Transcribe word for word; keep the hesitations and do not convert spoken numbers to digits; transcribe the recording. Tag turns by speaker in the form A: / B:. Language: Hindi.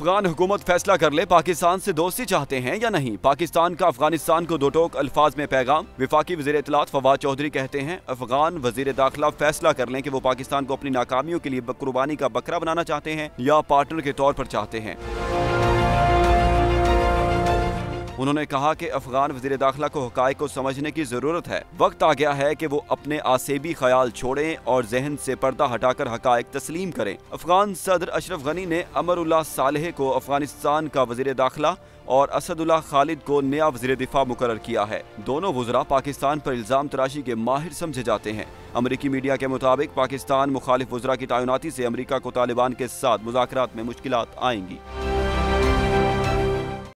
A: अफगान हुकूमत फैसला कर ले पाकिस्तान से दोस्ती चाहते हैं या नहीं। पाकिस्तान का अफगानिस्तान को दो टोक अल्फाज में पैगाम। विफाकी वज़ीर इत्तलात फवाद चौधरी कहते हैं अफगान वज़ीर दाखिला फैसला कर लें कि वो पाकिस्तान को अपनी नाकामियों के लिए कुर्बानी का बकरा बनाना चाहते हैं या पार्टनर के तौर पर चाहते हैं। उन्होंने कहा कि अफगान वज़ीर दाखिला को हक़ाइक़ को समझने की ज़रूरत है। वक्त आ गया है कि वो अपने आसेबी ख्याल छोड़ें और जहन से पर्दा हटाकर हक़ाइक़ तस्लीम करें। अफगान सदर अशरफ गनी ने अमरुल्लाह सालेह को अफगानिस्तान का वज़ीर दाखिला और असदुल्लाह खालिद को नया वज़ीर दिफा मुकर्रर किया है। दोनों वज़रा पाकिस्तान पर इल्ज़ाम तराशी के माहिर समझे जाते हैं। अमरीकी मीडिया के मुताबिक पाकिस्तान मुखालिफ वज़रा की तैनाती से अमरीका को तालिबान के साथ मुज़ाकरात में मुश्किलात आएंगी।